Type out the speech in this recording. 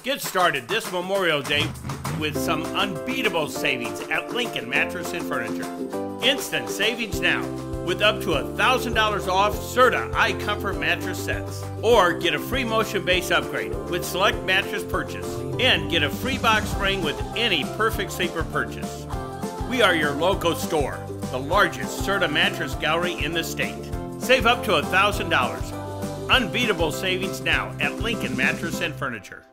Get started this Memorial Day with some unbeatable savings at Lincoln Mattress and Furniture. Instant savings now with up to $1,000 off Serta iComfort mattress sets. Or get a free motion base upgrade with select mattress purchase and get a free box spring with any Perfect Sleeper purchase. We are your local store, the largest Serta mattress gallery in the state. Save up to $1,000. Unbeatable savings now at Lincoln Mattress and Furniture.